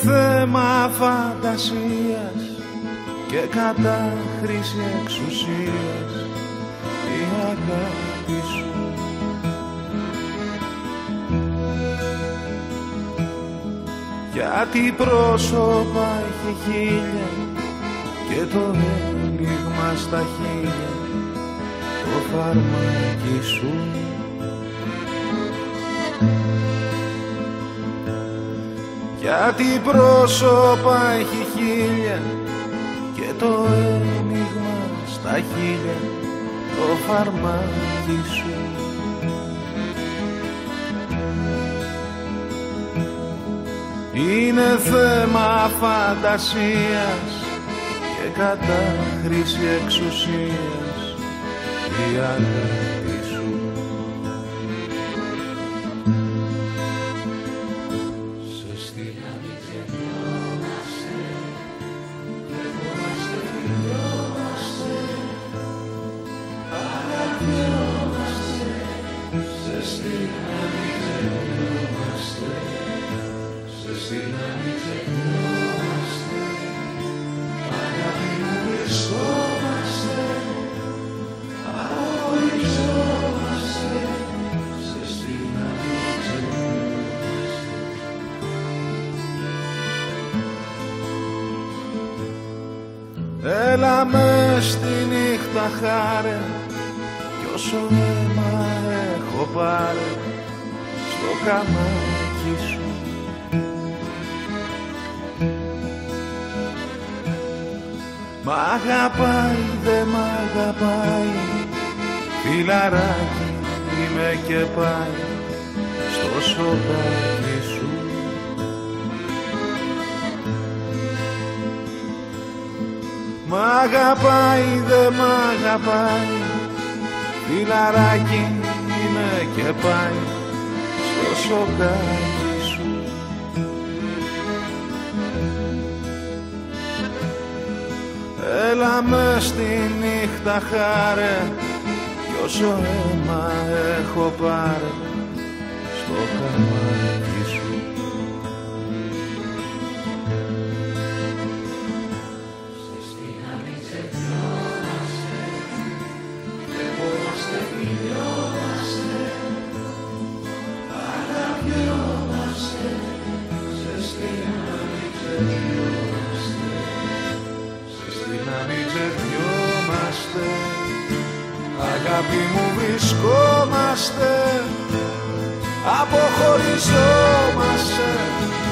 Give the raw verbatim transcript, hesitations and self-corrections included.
θέμα φαντασίας και κατάχρηση εξουσίας η αγάπη σου. Γιατί πρόσωπα έχει χίλια και το έλιγμα στα χίλια το φαρμάκι σου. Γιατί πρόσωπα έχει χίλια και το έλιγμα στα χίλια το φαρμάκι σου. Είναι θέμα φαντασίας και κατάχρηση εξουσίας η αγάπη σου. Σε στείλα μην ξεχνιόμαστε, κρεβόμαστε, φιλιόμαστε, αγαπιόμαστε. Σε στείλα μην ξεχνιόμαστε, σε στείλα μην ξεχνιόμαστε, αγάπη μου βρισκόμαστε, αποχωριζόμαστε. Σε στείλα μην ξεχνιόμαστε. Έλα μες στη νύχτα χάρε κι όσο αίμα έχω πάρε στο καμάκι σου. Μ' αγαπάει, δε μ' αγαπάει, φιλαράκι είμαι και πάει στο σοκάκι σου. Μ' αγαπάει, δε μ' αγαπάει, φιλαράκι είμαι και πάει στο σοκάκι σου. Έλα μες στη νύχτα χάρε κι όσο αίμα έχω πάρε στο καμάκι σου. Σε στείλα μην ξεχνιόμαστε, κρεβόμαστε, φιλιόμαστε, αγαπιόμαστε. Σε στείλα μην ξεχνιόμαστε, να μην ξεχνιόμαστε, αγάπη μου βρισκόμαστε, αποχωριζόμαστε.